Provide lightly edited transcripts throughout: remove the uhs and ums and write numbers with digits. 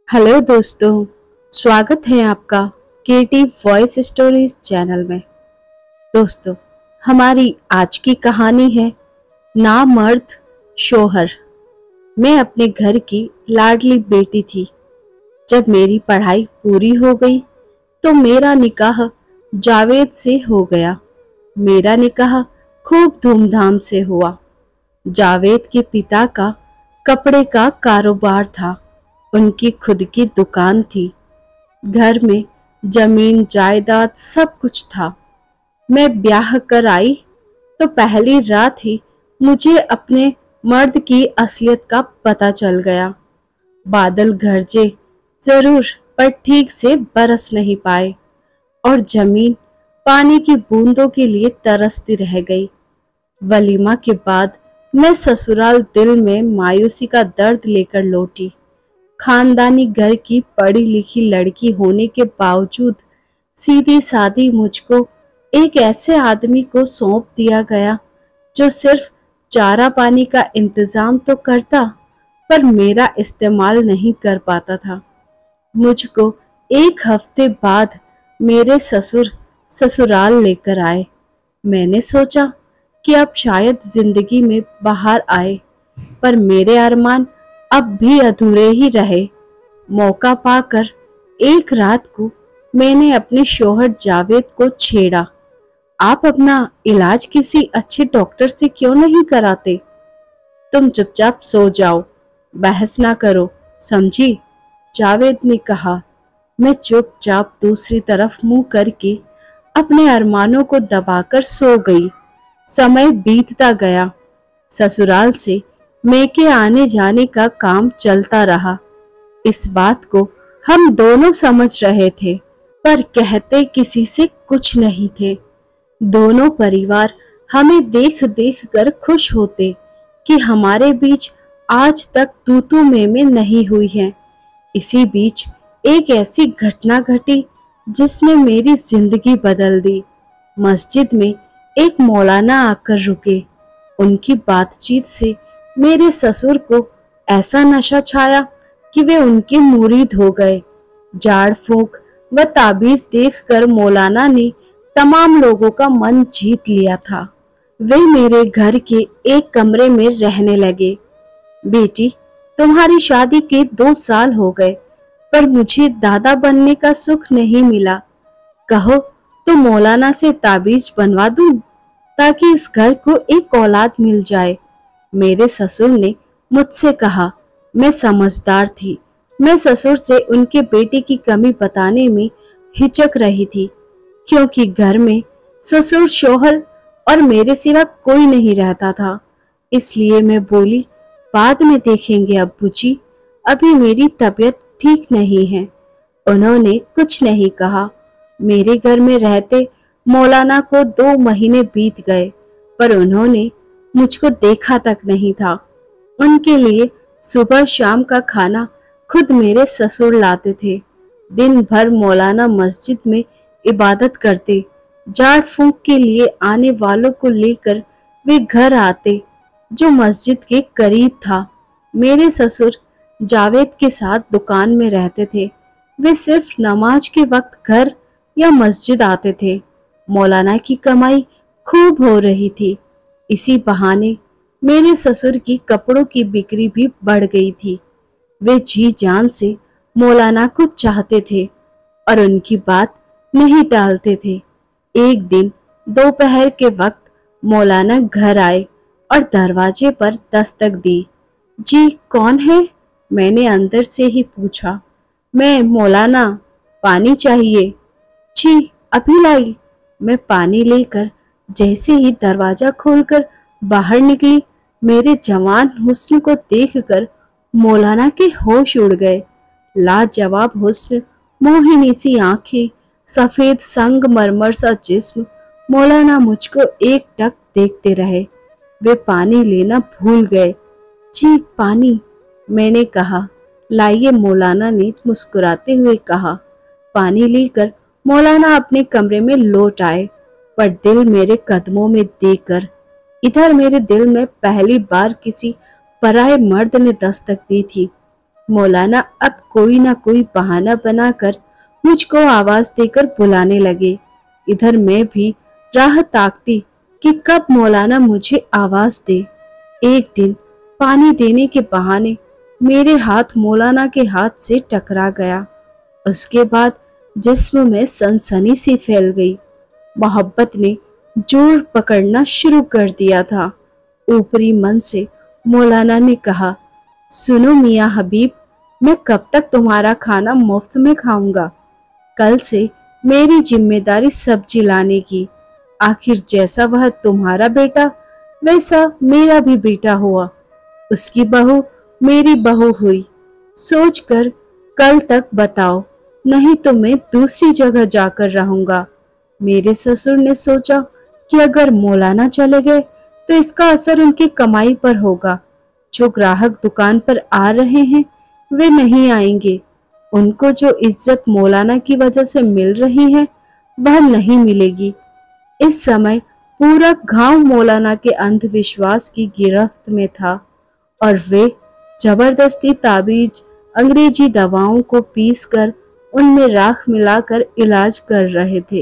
Hello दोस्तों, स्वागत है आपका केटी वॉइस स्टोरीज चैनल में। दोस्तों, हमारी आज की कहानी है नामर्द शौहर। मैं अपने घर की लाडली बेटी थी। जब मेरी पढ़ाई पूरी हो गई तो मेरा निकाह जावेद से हो गया। मेरा निकाह खूब धूमधाम से हुआ। जावेद के पिता का कपड़े का कारोबार था। उनकी खुद की दुकान थी। घर में जमीन जायदाद सब कुछ था। मैं ब्याह कर आई तो पहली रात ही मुझे अपने मर्द की असलियत का पता चल गया। बादल गरजे जरूर, पर ठीक से बरस नहीं पाए और जमीन पानी की बूंदों के लिए तरसती रह गई। वलीमा के बाद मैं ससुराल दिल में मायूसी का दर्द लेकर लौटी। खानदानी घर की पढ़ी लिखी लड़की होने के बावजूद सीधी सादी मुझको एक ऐसे आदमी को सौंप दिया गया जो सिर्फ चारा पानी का इंतजाम तो करता पर मेरा इस्तेमाल नहीं कर पाता था। मुझको एक हफ्ते बाद मेरे ससुर ससुराल लेकर आए। मैंने सोचा कि अब शायद जिंदगी में बाहर आए, पर मेरे अरमान अब भी अधूरे ही रहे। मौका पाकर एक रात को मैंने अपने शौहर जावेद को छेड़ा। आप अपना इलाज किसी अच्छे डॉक्टर से क्यों नहीं कराते? तुम चुपचाप सो जाओ, बहस ना करो, समझी? जावेद ने कहा। मैं चुपचाप दूसरी तरफ मुंह करके अपने अरमानों को दबाकर सो गई। समय बीतता गया। ससुराल से मेके आने जाने का काम चलता रहा। इस बात को हम दोनों समझ रहे थे, पर कहते किसी से कुछ नहीं थे। दोनों परिवार हमें देख देख कर खुश होते कि हमारे बीच आज तक तू तू मैं नहीं हुई है। इसी बीच एक ऐसी घटना घटी जिसने मेरी जिंदगी बदल दी। मस्जिद में एक मौलाना आकर रुके। उनकी बातचीत से मेरे ससुर को ऐसा नशा छाया कि वे उनके मुरीद हो गए। झाड़ फूंक व ताबीज देखकर मौलाना ने तमाम लोगों का मन जीत लिया था। वे मेरे घर के एक कमरे में रहने लगे। बेटी, तुम्हारी शादी के 2 साल हो गए, पर मुझे दादा बनने का सुख नहीं मिला। कहो तो मौलाना से ताबीज बनवा दूं ताकि इस घर को एक औलाद मिल जाए। मेरे ससुर ने मुझसे कहा। मैं समझदार थी। मैं ससुर से उनके बेटे की कमी बताने में हिचक रही थी, क्योंकि घर में ससुर शौहर और मेरे सिवा कोई नहीं रहता था। इसलिए मैं बोली, बाद में देखेंगे अब्बू जी, अभी मेरी तबीयत ठीक नहीं है। उन्होंने कुछ नहीं कहा। मेरे घर में रहते मौलाना को 2 महीने बीत गए, पर उन्होंने मुझको देखा तक नहीं था। उनके लिए सुबह शाम का खाना खुद मेरे ससुर लाते थे। दिन भर मौलाना मस्जिद में इबादत करते। झाड़ फूंक के लिए आने वालों को लेकर वे घर आते, जो मस्जिद के करीब था। मेरे ससुर जावेद के साथ दुकान में रहते थे। वे सिर्फ नमाज के वक्त घर या मस्जिद आते थे। मौलाना की कमाई खूब हो रही थी। इसी बहाने मेरे ससुर की कपड़ों की बिक्री भी बढ़ गई थी। वे जी जान से मौलाना को चाहते थे और उनकी बात नहीं टालते थे। एक दिन दोपहर के वक्त मौलाना घर आए और दरवाजे पर दस्तक दी। जी, कौन है? मैंने अंदर से ही पूछा। मैं मौलाना, पानी चाहिए। जी, अभी लाई। मैं पानी लेकर जैसे ही दरवाजा खोलकर बाहर निकली, मेरे जवान हुस्न को देखकर मौलाना के होश उड़ गए। लाजवाब हुस्न, मोहिनी सी आंखें, सफेद संगमरमर सा जिस्म। मौलाना मुझको एकटक देखते रहे। वे पानी लेना भूल गए। जी, पानी, मैंने कहा। लाइए, मौलाना ने मुस्कुराते हुए कहा। पानी लेकर मौलाना अपने कमरे में लौट आए, पर दिल मेरे कदमों में देकर। इधर मेरे दिल में पहली बार किसी पराये मर्द ने दस्तक दी थी। मौलाना अब कोई ना कोई बहाना बनाकर मुझको आवाज देकर बुलाने लगे। इधर मैं भी राह ताकती कि कब मौलाना मुझे आवाज दे। एक दिन पानी देने के बहाने मेरे हाथ मौलाना के हाथ से टकरा गया। उसके बाद जिस्म में सनसनी सी फैल गई। मोहब्बत ने जोर पकड़ना शुरू कर दिया था। ऊपरी मन से मौलाना ने कहा, सुनो मियाँ हबीब, मैं कब तक तुम्हारा खाना मुफ्त में खाऊंगा? कल से मेरी जिम्मेदारी सब्जी लाने की। आखिर जैसा वह तुम्हारा बेटा वैसा मेरा भी बेटा हुआ। उसकी बहू मेरी बहू हुई। सोचकर कल तक बताओ, नहीं तो मैं दूसरी जगह जाकर रहूंगा। मेरे ससुर ने सोचा कि अगर मौलाना चले गए तो इसका असर उनकी कमाई पर होगा। जो ग्राहक दुकान पर आ रहे हैं वे नहीं आएंगे। उनको जो इज्जत मौलाना की वजह से मिल रही है वह नहीं मिलेगी। इस समय पूरा गांव मौलाना के अंधविश्वास की गिरफ्त में था और वे जबरदस्ती ताबीज, अंग्रेजी दवाओं को पीसकर उनमें राख मिलाकर इलाज कर रहे थे।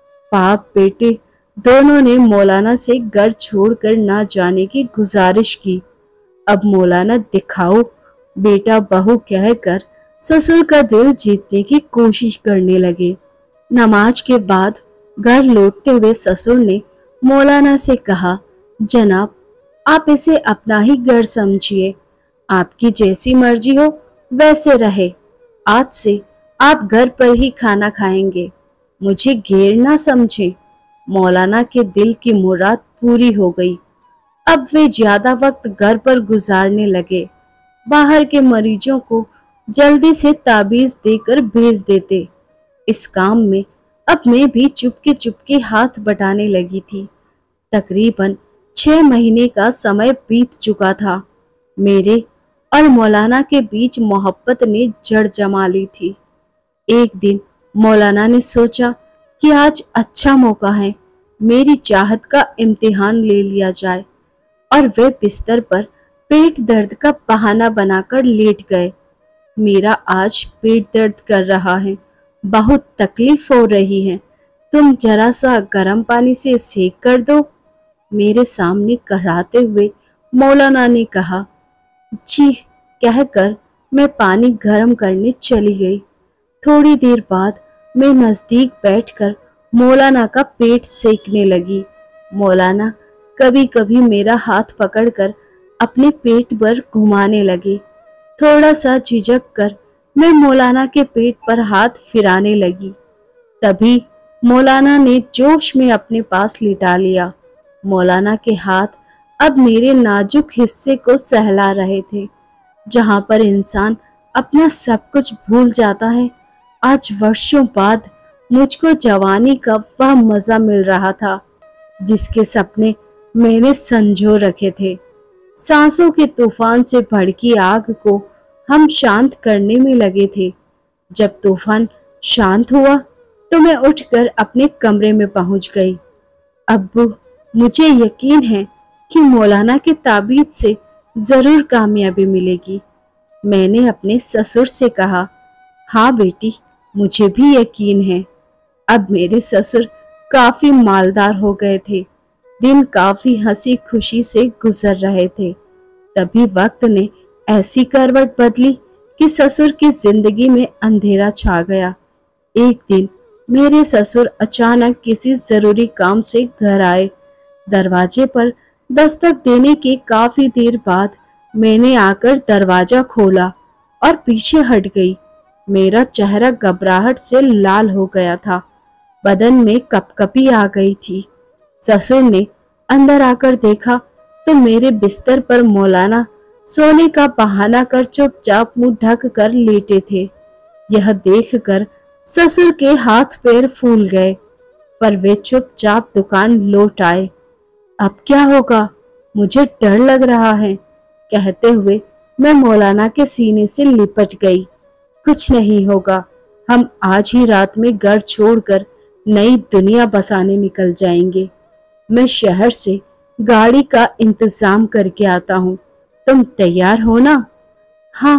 बाप बेटे दोनों ने मौलाना से घर छोड़कर ना जाने की गुजारिश की। अब मौलाना दिखाओ बेटा बहू कहकर ससुर का दिल जीतने की कोशिश करने लगे। नमाज के बाद घर लौटते हुए ससुर ने मौलाना से कहा, जनाब आप इसे अपना ही घर समझिए, आपकी जैसी मर्जी हो वैसे रहे। आज से आप घर पर ही खाना खाएंगे, मुझे गैर ना समझे। मौलाना के दिल की मुराद पूरी हो गई। अब वे ज्यादा वक्त घर पर गुजारने लगे। बाहर के मरीजों को जल्दी से ताबीज देकर भेज देते। इस काम में अब मैं भी चुपके चुपके हाथ बटाने लगी थी। तकरीबन 6 महीने का समय बीत चुका था। मेरे और मौलाना के बीच मोहब्बत ने जड़ जमा ली थी। एक दिन मौलाना ने सोचा कि आज अच्छा मौका है, मेरी चाहत का इम्तिहान ले लिया जाए, और वे बिस्तर पर पेट दर्द का बहाना बनाकर लेट गए। मेरा आज पेट दर्द कर रहा है, बहुत तकलीफ हो रही है, तुम जरा सा गर्म पानी से सेक कर दो। मेरे सामने कराते हुए मौलाना ने कहा। जी कहकर मैं पानी गर्म करने चली गई। थोड़ी देर बाद मैं नजदीक बैठकर मौलाना का पेट सेकने लगी। मौलाना कभी कभी मेरा हाथ पकड़कर अपने पेट पर घुमाने लगे। थोड़ा सा झिझक कर मैं मौलाना के पेट पर हाथ फिराने लगी। तभी मौलाना ने जोश में अपने पास लिटा लिया। मौलाना के हाथ अब मेरे नाजुक हिस्से को सहला रहे थे, जहां पर इंसान अपना सब कुछ भूल जाता है। आज वर्षों बाद मुझको जवानी का वह मजा मिल रहा था जिसके सपने मैंने संजो रखे थे। सांसों के तूफान से भड़की आग को हम शांत करने में लगे थे। जब तूफान शांत हुआ तो मैं उठकर अपने कमरे में पहुंच गई। अब्बू, मुझे यकीन है कि मौलाना के ताबीज से जरूर कामयाबी मिलेगी। मैंने अपने ससुर से कहा। हाँ बेटी, मुझे भी यकीन है। अब मेरे ससुर काफी मालदार हो गए थे। दिन काफी हंसी खुशी से गुजर रहे थे। तभी वक्त ने ऐसी करवट बदली कि ससुर की जिंदगी में अंधेरा छा गया। एक दिन मेरे ससुर अचानक किसी जरूरी काम से घर आए। दरवाजे पर दस्तक देने के काफी देर बाद मैंने आकर दरवाजा खोला और पीछे हट गई। मेरा चेहरा घबराहट से लाल हो गया था, बदन में कपकपी आ गई थी। ससुर ने अंदर आकर देखा तो मेरे बिस्तर पर मौलाना सोने का बहाना कर चुपचाप मुंह ढक कर लेटे थे। यह देखकर ससुर के हाथ पैर फूल गए, पर वे चुपचाप दुकान लौट आए। अब क्या होगा, मुझे डर लग रहा है, कहते हुए मैं मौलाना के सीने से लिपट गई। कुछ नहीं होगा, हम आज ही रात में घर छोड़कर नई दुनिया बसाने निकल जाएंगे। मैं शहर से गाड़ी का इंतजाम करके आता हूँ, तुम तैयार हो ना? हाँ,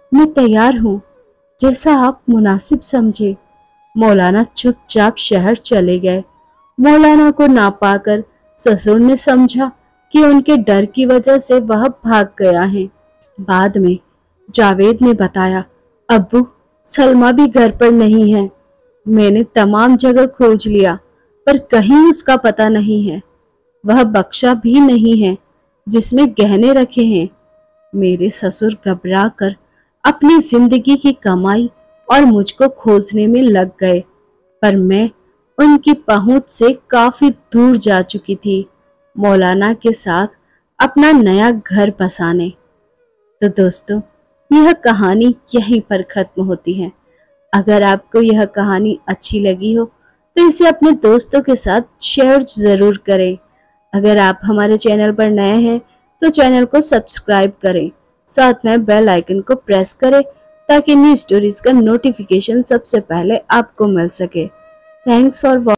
मैं तैयार हूँ, जैसा आप मुनासिब समझे। मौलाना चुपचाप शहर चले गए। मौलाना को ना पाकर ससुर ने समझा कि उनके डर की वजह से वह भाग गया है। बाद में जावेद ने बताया, अब्बू, सलमा भी घर पर नहीं है। मैंने तमाम जगह खोज लिया पर कहीं उसका पता नहीं है। वह बक्सा भी नहीं है जिसमें गहने रखे हैं। मेरे ससुर घबरा कर अपनी जिंदगी की कमाई और मुझको खोजने में लग गए, पर मैं उनकी पहुंच से काफी दूर जा चुकी थी, मौलाना के साथ अपना नया घर बसाने। तो दोस्तों, यह कहानी यहीं पर खत्म होती है। अगर आपको यह कहानी अच्छी लगी हो तो इसे अपने दोस्तों के साथ शेयर जरूर करें। अगर आप हमारे चैनल पर नए हैं तो चैनल को सब्सक्राइब करें, साथ में बेल आइकन को प्रेस करें ताकि न्यू स्टोरीज का नोटिफिकेशन सबसे पहले आपको मिल सके। Thanks for